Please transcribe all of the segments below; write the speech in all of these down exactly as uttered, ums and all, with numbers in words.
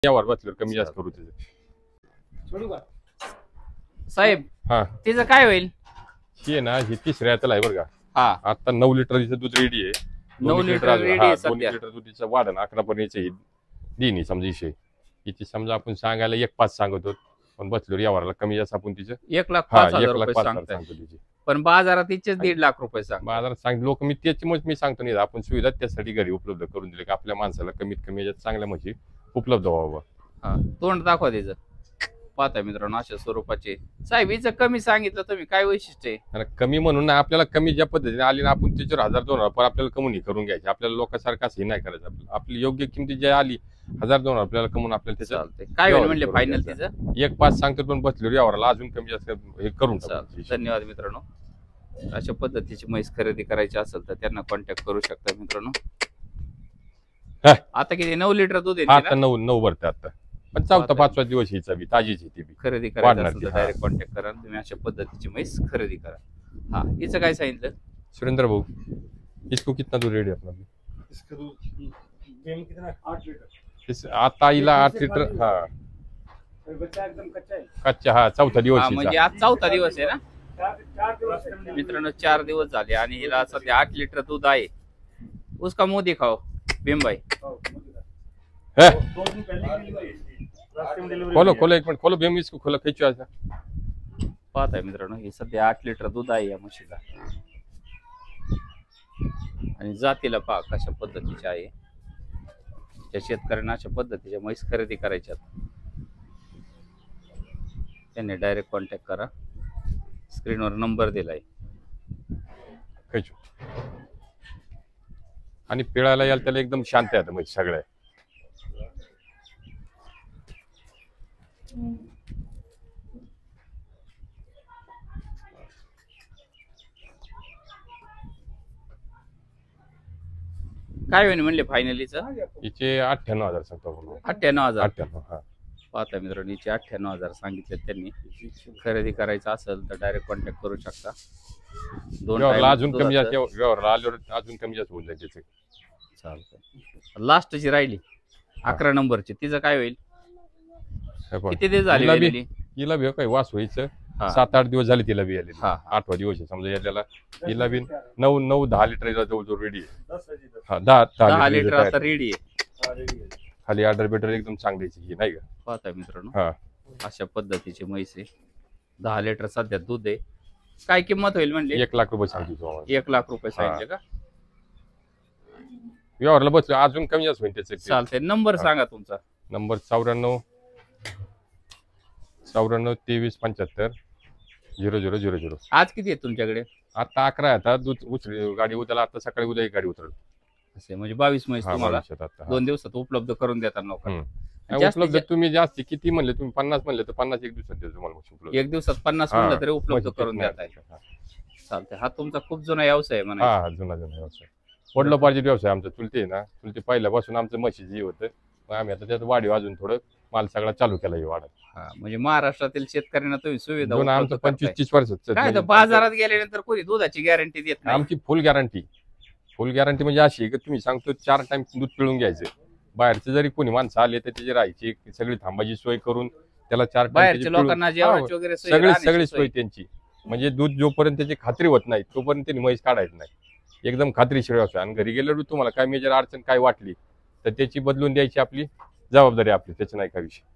यावर बसल्यावर कमी जास्त करू त्याचं साहेब. हा तिचं काय होईल? हे ना हे तिसऱ्या त्याला आहे बरं का. हा आता नऊ लिटरचं दूध रेडी आहे. नऊ लिटर रेडी आहे दोन सध्या. लिटर दुधीचं वाढन अकरा पर्यंत देणी समजा विषय इथे समजा आपण सांगायला एक पाच सांगतो पण बसल्यावर यावरला कमी जास्त आपण तिचं एक लाख हा पाच हजार एक लाख रुपये पाच हजार सांगताय, सांगतो तिची. पण बाजारात तिचेच दीड लाख रुपये सांग. बाजारात सांग लोक मी त्याच्यामुळे मी सांगतो नाही आपण सुविधा त्यासाठी घरी उपलब्ध करून दिली की आपल्या माणसाला कमीत कमी याच्यात चांगल्या म्हशी उपलब्ध व्हावं. हा तोंड दाखवा तिचं. पाहता मित्रांनो अशा स्वरूपाचे. साहेब हिचं कमी सांगितलं तुम्ही, काय वैशिष्ट्य आहे? आणि कमी म्हणून ना आपल्याला कमी ज्या पद्धतीने आली ना आपण त्याच्यावर हजार दोन हजार पण आपल्याला कमी करून घ्यायचे. आपल्याला लोकांसारखं असं नाही करायचं. आपल्याला आपली योग्य किमती जी आली हजार दोन हजार आपल्याला कमवून आपल्याला त्याच्यात चालतंय. काय होईल म्हणले फायनल तिचं? एक पाच सांगतो पण बसल्यावर यावरला अजून कमी जास्त हे करून चालतंय. टाकू. धन्यवाद मित्रांनो. अशा पद्धतीची म्हैस खरेदी करायची असेल तर त्यांना कॉन्टॅक्ट करू शकता मित्रांनो. हा. आता किती नऊ लिटर दूध आता येते ना? नऊ नऊ भरते आता पण चौथा पाचवा दिवस हिचा बी ताजीच ती बी खरेदी करायची वाढणार असेल ती, तर हा. डायरेक्ट कॉन्टॅक्ट करा. तुम्ही अशा पद्धतीची म्हैस खरेदी करा. हा हिचं काय सांगितलं? सुरेंद्र भाऊ इसको कितना दूध रेडी अपना इसका दूध गेम कितना आठ लीटर इस आता आईला आठ लिटर हा बच्चा एकदम कच्चा है कच्चा हा चौथा दिवस हा हिचा. म्हणजे आज चौथा दिवस आहे ना चार चार दिवस है। मित्रांनो? चार दिवस झाले आणि हिला सध्या आठ लिटर दूध आहे. उसका मुंह दिखाओ भीमभाई. हो, मुझे है? दो दिन पहले की डिलीवरी रास्ते में डिलीवरी खोलो खोलो एक मिनिट खोलो बेम इसको खोलो खिचो आता. पाहताय मित्रांनो ही सध्या आठ लिटर दूध आहे या म्हशीला. आणि जातीला पहा कशा पद्धतीची आहे. त्या शेतकऱ्यांना अशा पद्धतीच्या म्हैस खरेदी करायच्यात त्यांनी डायरेक्ट कॉन्टॅक्ट करा. स्क्रीनवर नंबर दिलाय. खिचो आणि पिळायला याल त्याला एकदम शांत आहे आता म्हणजे सगळ्या काय होईल म्हणले फायनलीचं? हिचे अठ्ठ्याण्णव हजार सांगतो आपण. अठ्ठ्याण्णव हजार. अठ्ठ्याण्णव हा पाहता मित्रांनो हिचे अठ्ठ्याण्णव हजार सांगितले त्यांनी. खरेदी करायचं असेल तर डायरेक्ट कॉन्टॅक्ट करू शकता. दोन व्यवहारला time अजून कमी जास्त दुधाचं- व्यवहारला आल्यावर अजून कमी जास्त होऊन जाईल त्याचे. चालतंय. लास्टची राहिली अकरा नंबरची तिचं काय होईल? हे बघ. किती दिवस झाले हिला बी- वेलेली? हिला बी काही वास व्हायचं हा. सात आठ दिवस झाले तिला बी आलेली. हा. आठवा दिवस आहे समजा याला हिला बी नऊ नऊ दहा लिटर जवळजवळ रेडी आहे. दस बजे तक हा दहा दहा दहा लिटर लिटर आता रेडी आहे. हाँ, रेडी है खाली ऑर्डर बेटर एकदम चांगलीची ही नाही का. पाहता मित्रांनो हा अशा पद्धतीची म्हैस आहे. दहा लिटर सध्या दूध आहे. काय किंमत होईल म्हणले? एक लाख रुपये सांगितलं एक लाख रुपये सांगितले का? व्यवहारला बसलो अजून कमी जास्त होईल त्याचे. चालतंय. नंबर हा. सांगा तुमचा. नंबर चौऱ्याण्णव चौऱ्याण्णव तेवीस पंच्याहत्तर झिरो झिरो झिरो झिरो. आज किती आहे तुमच्याकडे? आता अकरा आहे. आता दूध उचल गाडी उद्याला आता सकाळी उद्या एक गाडी उतरल. असे म्हणजे बावीस म्हैस हा, तुम्हाला भविष्यात आता हा. दोन दिवसात उपलब्ध करून देतात लोकांना. हम्म. आणि जास्तीत उपलब्ध तुम्ही जास्त किती म्हणले तुम्ही पन्नास म्हणले तर पन्नास एक दिवसात देतो तुम्हाला म्हशी उपलब्ध. एक दिवसात पन्नास हा. म्हणलं तरी उपलब्ध म्हशी करून नाही. देत आहे. हा. चालतंय. हा तुमचा खूप जुना व्यवसाय आहे म्हणा. हा हा जुना जुना व्यवसाय वडिलोपार्जित व्यवसाय आमचा. चुलते आहे ना चुलते पहिल्यापासून आमचं म्हशीचं हे होतं. मग आम्ही आता त्यात वाढीव अजून थोडं माल सगळा चालू केला हे वाढत. हा, म्हणजे महाराष्ट्रातील शेतकऱ्यांना तुम्ही सुविधा दोन आमचं उपलब्ध पंचवीस करताय. तीस वर्ष काय तर बाजारात गेल्यानंतर कोणी दुधाची गॅरंटी देत नाही. आमची फुल गॅरंटी फुल गॅरंटी म्हणजे अशी आहे की तुम्ही सांगतो चार टाइम दूध पिळून घ्यायचं. बाहेरचे जरी कोणी माणसं आले तर त्याची राहायची सगळी थांबायची सोय करून त्याला चार time त्याची बाहेरच्या पिळून- लोकांना हा, जेवणाची वगैरे सोय, सगळी राहण्याची सगळी सोय. सोय त्यांची. म्हणजे दूध जोपर्यंत त्याची खात्री होत नाही तोपर्यंत त्यांनी म्हैस काढायचं नाही. एकदम खात्रीशीर व्यवसाय. आणि घरी गेल्यावर तुम्हाला काय मेजर अडचण काय वाटली तर त्याची बदलून द्यायची आपली जबाबदारी आपली. त्याचं नाही काय विषय.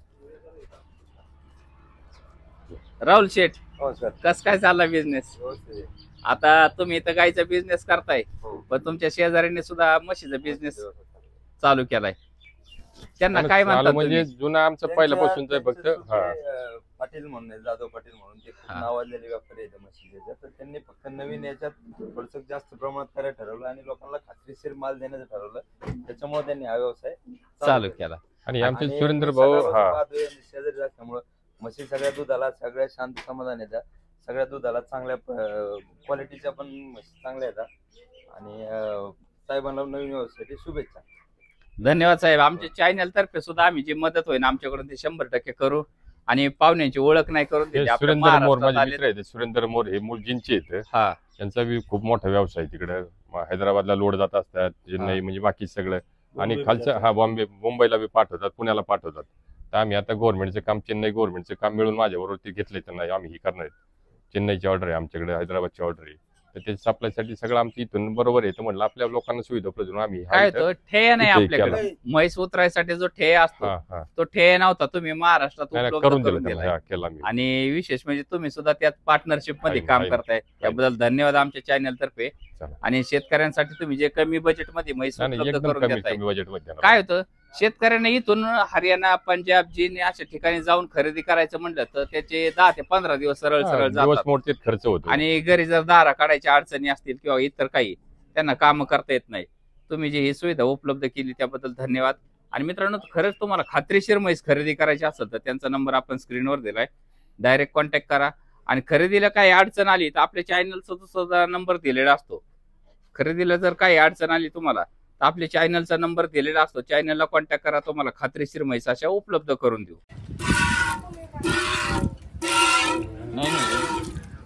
राहुल शेठ हो सर कस काय चालला बिझनेस? आता तुम्ही इथं गायचा बिझनेस करताय पण तुमच्या शेजाऱ्यांनी सुद्धा म्हशीचा बिझनेस चालू केलाय. त्यांना काय चालू म्हणतात म्हणजे तुम्ही? जुना आमचं पहिल्यापासून फक्त हा पाटील म्हणून आहे, जाधव पाटील म्हणून ते खूप हा. नावाजलेले व्यापारी आहेत म्हशीच्या. तर त्यांनी फक्त नवीन याच्यात थोडस जास्त प्रमाणात करायला ठरवलं आणि लोकांना खात्रीशीर माल देण्याचं ठरवलं. त्याच्यामुळे त्यांनी हा व्यवसाय चालू केला. आणि आमचे आणि सुरेंद्र भाऊ सगळ्या हा बाजू आणि शेजारी असल्यामुळं म्हशी सगळ्या दुधाला सगळ्या शांत समाधान येतात. सगळ्या दुधाला चांगल्या क्वालिटीच्या पण म्हशी चांगल्या येतात. आणि अं, साहेबांना नवीन व्यवसायासाठी शुभेच्छा. धन्यवाद साहेब. आमच्या चॅनल तर्फे सुद्धा आम्ही जी मदत होईल आमच्याकडून ते शंभर टक्के करू. आणि पाहुण्यांची ओळख नाही करून हे दिली. आपल्या सुरेंद्र मोर महाराष्ट्रात माझे आले- मित्र आहेत. सुरेंद्र मोर हे मुलजींचे आहेत. हा त्यांचा बी खूप मोठा व्यवसाय तिकडे हैदराबादला लोड जात असतात. चेन्नई म्हणजे बाकी सगळं आणि मुंबई खालचं जातात. हा बॉम्बे मुंबईला बी पाठवतात, पुण्याला पाठवतात. तर आम्ही आता गव्हर्नमेंटचं काम, चेन्नई गव्हर्नमेंटचं काम मिळून माझ्याबरोबर ते घेतलंय त्यांना, आम्ही ही करणार आहे. चेन्नईची ऑर्डर आहे आमच्याकडे, हैदराबादची ऑर्डर आहे. तर ते सप्लायसाठी सगळं आमच्या इथून बरोबर आहे. तर म्हणलं आपल्या लोकांना सुविधा उपलब्ध म्हणून आम्ही हा काय इथं- होतं ठेय नाही इथे आपल्याकडे. केलं. म्हैस उतरायसाठी जो ठेय असतो हा हा तो ठेय नव्हता, तुम्ही महाराष्ट्रात नाही, नाही, उपलब्ध करून दिलं करून त्यांना, दिलाय. हा केला मी. आणि विशेष म्हणजे तुम्ही सुद्धा त्यात पार्टनरशिप मध्ये आहे, काम आहे. करताय, त्याबद्दल धन्यवाद आमच्या चॅनल तर्फे. चला. आणि शेतकऱ्यांसाठी तुम्ही जे कमी बजेट मध्ये म्हैस नाही, नाही, उपलब्ध एकदम करून कमी देताय. कमी बजेटमध्ये देणार. काय होतं शेतकऱ्यांना इथून हरियाणा, पंजाब, जीन अशा ठिकाणी जाऊन खरेदी करायचं म्हणलं तर त्याचे दहा ते पंधरा दिवस सरळ हा, सरळ दिवस जातात. मोडते खर्च होतो. आणि घरी जर दारा काढायच्या अडचणी असतील किंवा इतर काही त्यांना काम करता येत नाही. तुम्ही जी ही सुविधा उपलब्ध केली त्याबद्दल धन्यवाद. आणि मित्रांनो, खरंच तुम्हाला खात्रीशीर म्हैस खरेदी करायची असेल तर त्यांचा नंबर आपण स्क्रीनवर दिलाय, डायरेक्ट कॉन्टॅक्ट करा. आणि खरेदीला काही अडचण आली तर आपल्या चॅनलचा सुद्धा नंबर दिलेला असतो. खरेदीला जर काही अडचण आली तुम्हाला तर आपल्या चॅनलचा नंबर दिलेला असतो, चॅनलला कॉन्टॅक्ट करा, तुम्हाला खात्रीशीर म्हैस अशा उपलब्ध करून देऊ. नाही नाही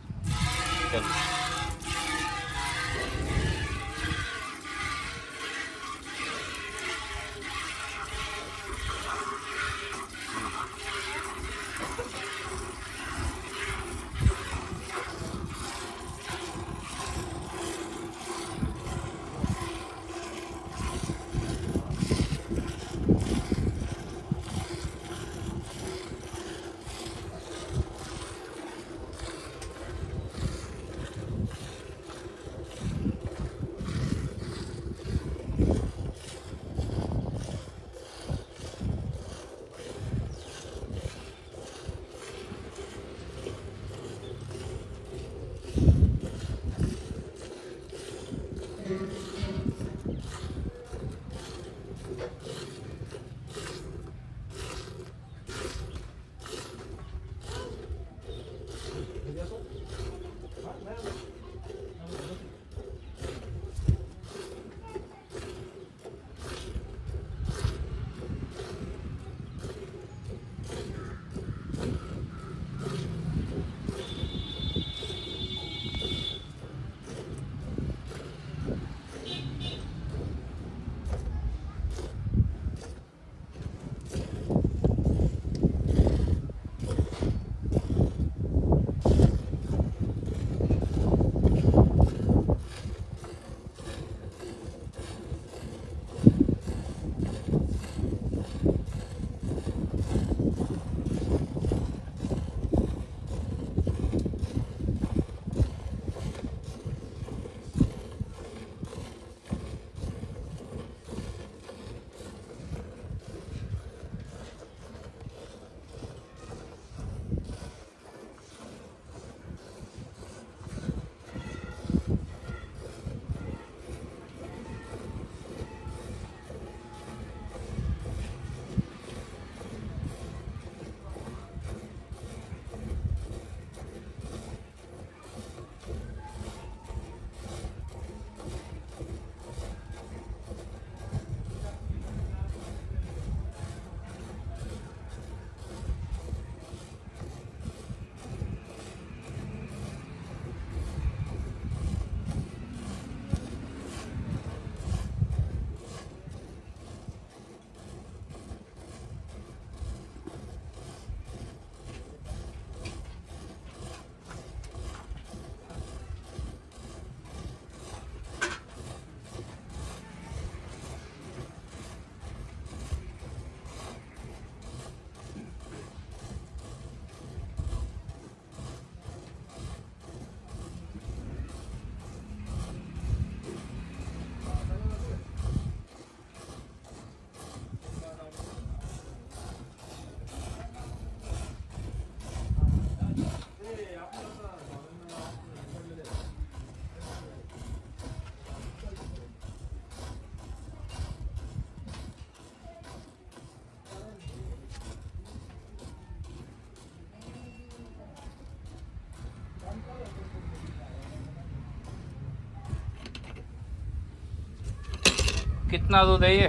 कितना दूध आहे?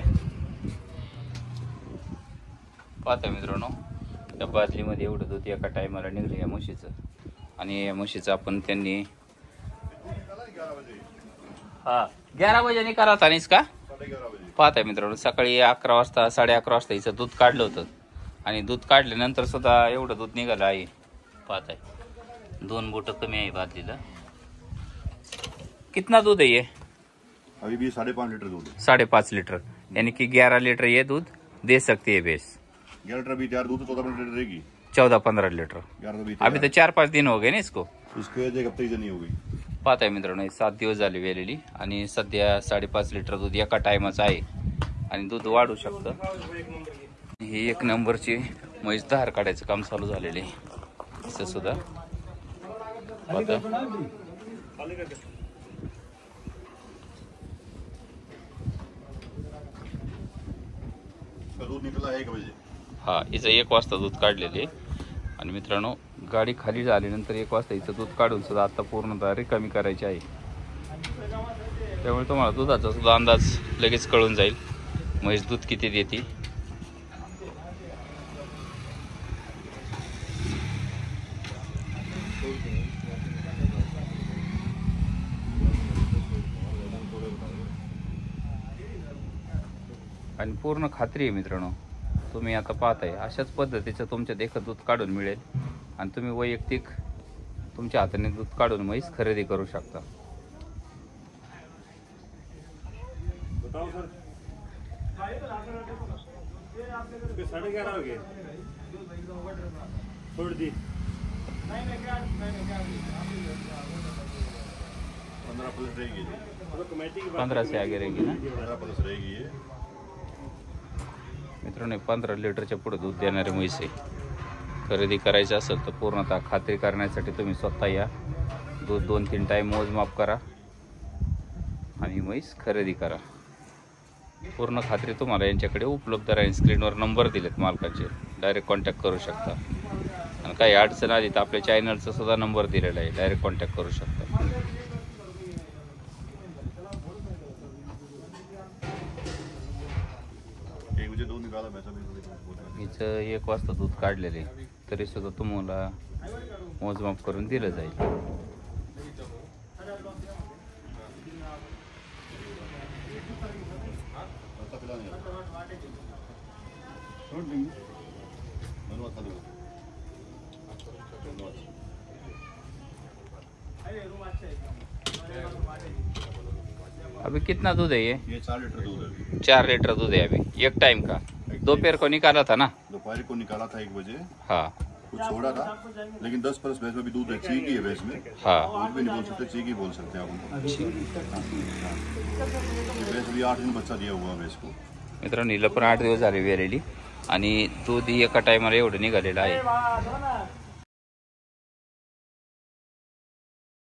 पाहता मित्रांनो, त्या बादलीमध्ये एवढं दूध एका टायमाला निघलं या म्हशीचं. आणि या म्हशीचं आपण त्यांनी हा ग्यारह बजे निकाला था इसका, साढ़े ग्यारह बजे पाहताय मित्रांनो, सकाळी अकरा वाजता साडे अकरा वाजता हिचं दूध काढलं होतं आणि दूध काढल्यानंतर सुद्धा एवढं दूध निघालं आहे. पाहताय दोन बोट कमी आहे बादलीला. कितना दूध है ये? अभी भी साढ़े पाँच लीटर दूध है। साढ़े पाँच लीटर, यानी कि ग्यारह लीटर ये दूध दे सकती है भैंस। ग्यारह लीटर अभी तैयार दूध तो चौदह लीटर रहेगी। चौदह पंद्रह लीटर ग्यारह अभी अभी तो चार पाच दिन हो गए ना इसको. इसको एक हफ्ते ही नहीं हो गई. पाहताय मित्रांनो, हे सात दिवस झाले वेलेली आणि सध्या साडेपाच लिटर दूध एका टायमाचं आहे आणि दूध वाढू शकतं. ही एक नंबरची म्हैस धार काढायचं काम चालू झालेले असं सुद्धा पाहता. दूध निकला एक बजे. हा, हिचं एक वाजता दूध काढलेले आणि मित्रांनो गाडी खाली झाल्यानंतर एक वाजता हिचं दूध काढून सुद्धा आता पूर्णतः रिकामी करायची आहे. त्यामुळे तुम्हाला दुधाचा सुद्धा अंदाज लगेच कळून जाईल म्हैस दूध किती देते. आणि पूर्ण खात्री आहे मित्रांनो, तुम्ही आता पाहताय अशाच पद्धतीचं तुमच्या देखत दूध काढून मिळेल आणि तुम्ही वैयक्तिक तुमच्या हाताने दूध काढून म्हैस खरेदी करू शकता. बताओ सर, साढ़े ग्यारह हो गए, छोड़ दी. पंद्रह प्लस रहेगी. पंधरा से आगे रहेगी ना पंद्रह प्लस रहेगी ये. मित्रांनो, पंधरा लिटरच्या पुढे दूध देणारे म्हैस आहे. खरेदी करायचं असेल तर पूर्णतः खात्री करण्यासाठी तुम्ही स्वतः या, दूध दोन तीन टाईम मोजमाप करा आणि म्हैस खरेदी करा. पूर्ण खात्री तुम्हाला यांच्याकडे उपलब्ध राहील. स्क्रीनवर नंबर दिलेत मालकाचे, डायरेक्ट कॉन्टॅक्ट करू शकता. आणि काही अडचण आली तर आपल्या चॅनलचा सुद्धा नंबर दिलेला आहे, डायरेक्ट कॉन्टॅक्ट करू शकता. एक बजे दूध निकाला वैसा भी दूध निकाला. हिचं एक वाजता दूध काढलेले तरी सुद्धा तुम्हाला मोजमाप करून दिलं जाईल. ऐसा पिला नहीं. छोड़ देंगे. मनवा खा लो. अभी कितना दूध है ये? ये चार लीटर दूध है. चार लीटर दूध है अभी, एक टाइम का. दोपहर को निकाला था ना? दोपहर को निकाला था एक बजे. हाँ कुछ छोड़ा था, लेकिन दस प्लस भैंस में भी दूध है. चीकी है भैंस में. हाँ. दूध भी नहीं बोल सकते, चीकी बोल सकते हैं आप. भैंस भी आठ दिन बच्चा दिया हुआ भैंस को. मित्रांनो, हिला पण आठ दिवस झाले वेलेली आणि दूध एका टायमाला एवढं निघालेलं आहे.